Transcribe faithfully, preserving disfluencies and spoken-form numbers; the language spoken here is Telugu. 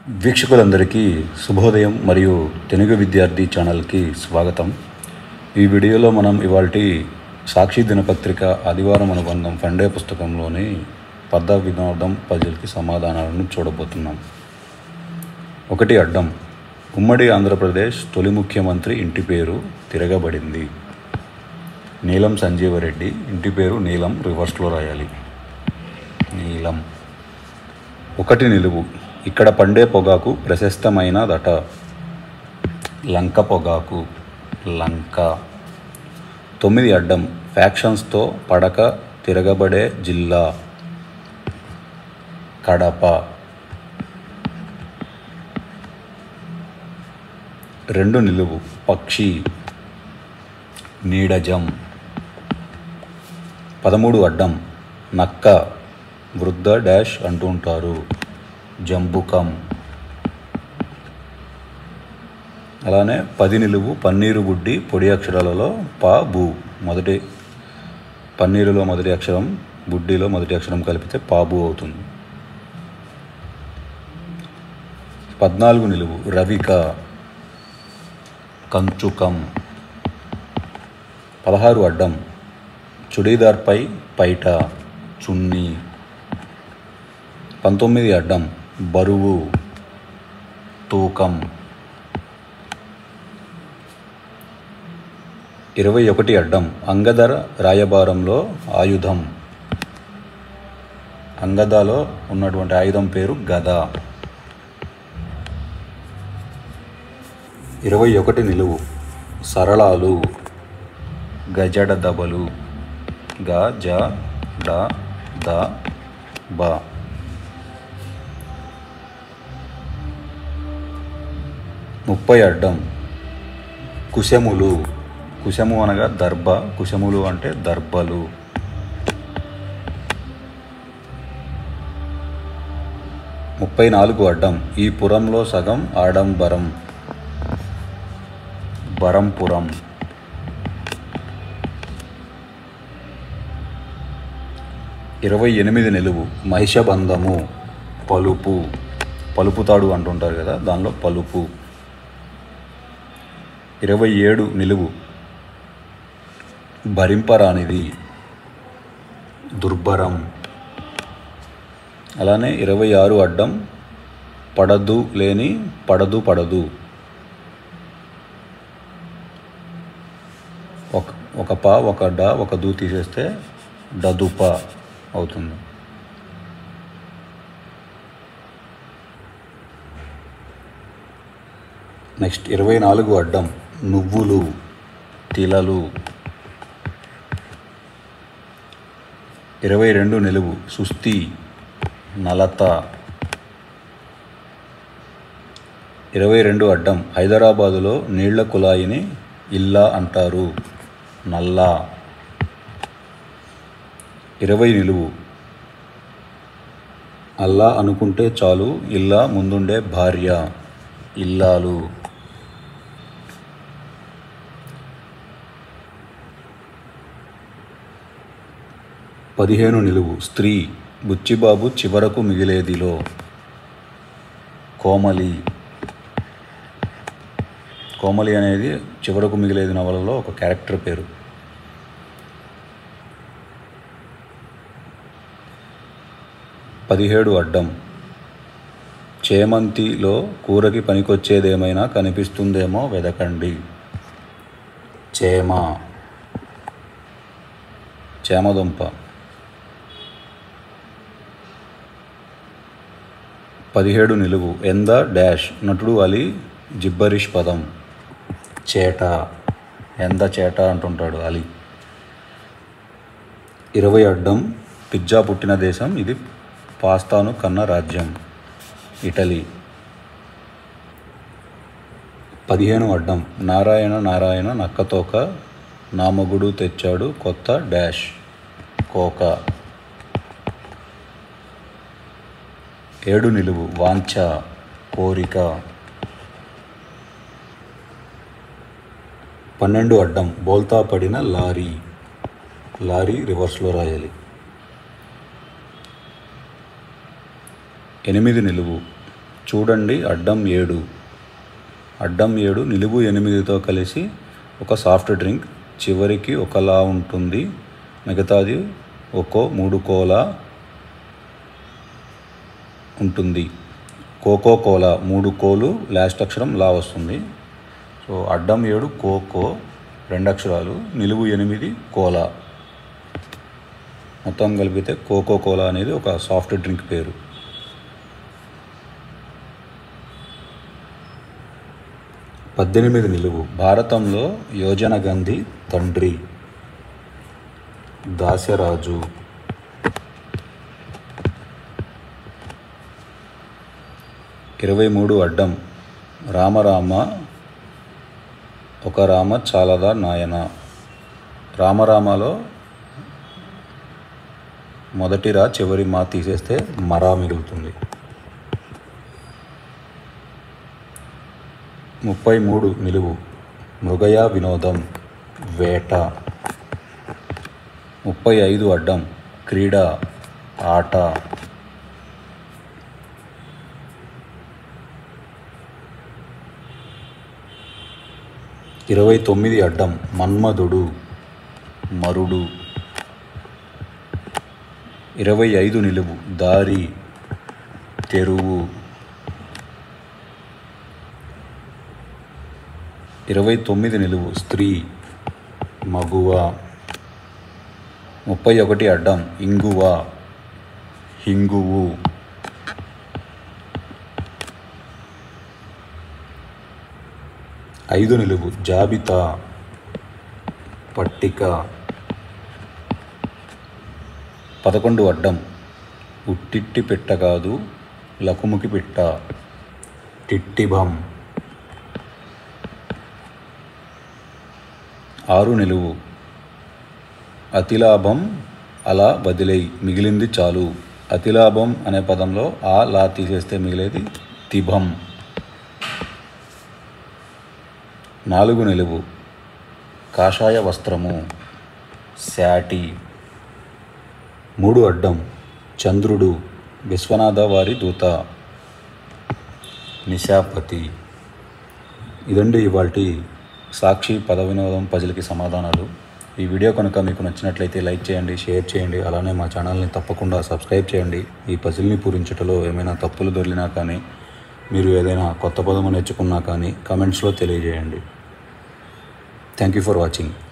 వీక్షకులందరికీ శుభోదయం మరియు తెలుగు విద్యార్థి ఛానల్కి స్వాగతం. ఈ వీడియోలో మనం ఇవాల్టి సాక్షి దినపత్రిక ఆదివారం అనుబంధం ఫండే పుస్తకంలోని పద వినోదం పజిల్కి సమాధానాలను చూడబోతున్నాం. ఒకటి అడ్డం. ఉమ్మడి ఆంధ్రప్రదేశ్ తొలి ముఖ్యమంత్రి ఇంటి పేరు తిరగబడింది. నీలం సంజీవరెడ్డి ఇంటి పేరు నీలం, రివర్స్లో రాయాలి నీలం. ఒకటి నిలువు. ఇక్కడ పండే పొగాకు ప్రశస్తమైనదట. లంక పొగాకు, లంక. తొమ్మిది అడ్డం. ఫ్యాక్షన్స్తో పడక తిరగబడే జిల్లా, కడప. రెండు నిలువు. పక్షి, నీడజం. పదమూడు అడ్డం. నక్క, వృద్ధ డాష్ అంటుంటారు, జంబుకం. అలానే పది నిలువు. పన్నీరు బుడ్డి పొడి అక్షరాలలో పా బు. మొదటి పన్నీరులో మొదటి అక్షరం, బుడ్డిలో మొదటి అక్షరం కలిపితే పాబు అవుతుంది. పద్నాలుగు నిలువు. రవిక, కంచుకం. పదహారు అడ్డం. చుడీదార్పై పైట, చున్నీ. పంతొమ్మిది అడ్డం. బరువు, తూకం. ఇరవై ఒకటి అడ్డం. అంగదర రాయబారంలో ఆయుధం. అంగదలో ఉన్నటువంటి ఆయుధం పేరు గద. ఇరవై ఒకటి నిలువు. సరళాలు, గజడ దబలు, గ జ డ ద బ. ముప్పై అడ్డం. కుశములు. కుశము అనగా దర్భ, కుశములు అంటే దర్భలు. ముప్పై నాలుగు అడ్డం. ఈ పురంలో సగం ఆడంబరం, బరంపురం. ఇరవై ఎనిమిది నిలువు. మహిషబంధము, పలుపు. పలుపుతాడు అంటుంటారు కదా, దానిలో పలుపు. ఇరవై ఏడు నిలువు. భరింపరానిది, దుర్భరం. అలానే ఇరవై ఆరు అడ్డం. పడదు లేని పడదు పడదు. ఒక ఒక పా ఒక డ ఒక దు తీసేస్తే డదుప అవుతుంది. నెక్స్ట్ ఇరవై నాలుగు అడ్డం. నువ్వులు, తిలలు. ఇరవై రెండు నిలువు. సుస్థి, నలత. ఇరవై రెండు అడ్డం. హైదరాబాదులో నీళ్ల కుళాయిని ఇల్లా అంటారు, నల్లా. ఇరవై నిలువు. అల్లా అనుకుంటే చాలు, ఇల్లా ముందుండే భార్య, ఇల్లాలు. పదిహేను నిలువు. స్త్రీ, బుచ్చిబాబు చివరకు మిగిలేదిలో, కోమలి. కోమలి అనేది చివరకు మిగిలేది నవలలో ఒక క్యారెక్టర్ పేరు. పదిహేడు అడ్డం. చేమంతిలో కూరకి పనికొచ్చేదేమైనా కనిపిస్తుందేమో వెదకండి, చేమ. చేమదుంప. పదిహేడు నిలువు. ఎంద డాష్. నటుడు అలీ జిబ్బరిష్ పదం, చేట. ఎంద చేట అంటుంటాడు అలీ. ఇరవై అడ్డం. పిజ్జా పుట్టిన దేశం, ఇది పాస్తాను కన్న రాజ్యం, ఇటలీ. పదిహేను అడ్డం. నారాయణ నారాయణ నక్కతోక, నా మొగుడు తెచ్చాడు కొత్త డాష్, కోక. ఏడు నిలువు. వాంఛ, కోరిక. పన్నెండు అడ్డం. బోల్తా పడిన లారీ, లారీ రివర్స్లో రాయాలి. ఎనిమిది నిలువు. చూడండి అడ్డం ఏడు. అడ్డం ఏడు నిలువు ఎనిమిదితో కలిసి ఒక సాఫ్ట్ డ్రింక్. చివరికి ఒకలా ఉంటుంది, మిగతాది ఒక్కో మూడు కోలా ఉంటుంది. కోకో కోలా మూడు కోలు, లాస్ట్ అక్షరం లా వస్తుంది. సో అడ్డం ఏడు కోకో రెండు అక్షరాలు, నిలువు ఎనిమిది కోలా, మొత్తం కలిపితే కోకో కోలా అనేది ఒక సాఫ్ట్ డ్రింక్ పేరు. పద్దెనిమిది నిలువు. భారతంలో యోజన గంధి తండ్రి దాశరాజు. ఇరవై మూడు అడ్డం. రామరామ ఒక రామ చాలదా నాయన. రామరామలో మొదటి రా చివరి మా తీసేస్తే మరా మిగులుతుంది. ముప్పై మూడు నిలువు. మృగయ వినోదం వేట. ముప్పై ఐదు అడ్డం. క్రీడ ఆట. ఇరవై తొమ్మిది అడ్డం. మన్మధుడు మరుడు. ఇరవై ఐదు నిలువు. దారి తెరువు. ఇరవై తొమ్మిది నిలువు. స్త్రీ మగువ. ముప్పై ఒకటి అడ్డం. ఇంగువ హింగువు. ఐదు నిలువు. జాబితా పట్టిక. పదకొండు అడ్డం. ఉట్టిట్టి పెట్ట కాదు, లకుముకి పిట్ట టిట్టిభం. ఆరు నిలువు. అతిలాభం అలా వదిలేయి, మిగిలింది చాలు. అతిలాభం అనే పదంలో ఆ లా తీసేస్తే మిగిలేది తిభం. నాలుగు నిలువు. కాషాయ వస్త్రము శాటి. మూడు అడ్డం. చంద్రుడు విశ్వనాథ వారి దూత నిశాపతి. ఇదండి ఇవాల్టి సాక్షి పద వినోదం పజిల్కి సమాధానాలు. ఈ వీడియో కనుక మీకు నచ్చినట్లయితే లైక్ చేయండి, షేర్ చేయండి, అలానే మా ఛానల్ని తప్పకుండా సబ్స్క్రైబ్ చేయండి. ఈ పజిల్ని పూరించటంలో ఏమైనా తప్పులు దొరికినా కానీ, మీరు ఏదైనా కొత్త పదము నేర్చుకున్నా కానీ కామెంట్స్లో తెలియజేయండి. Thank you for watching.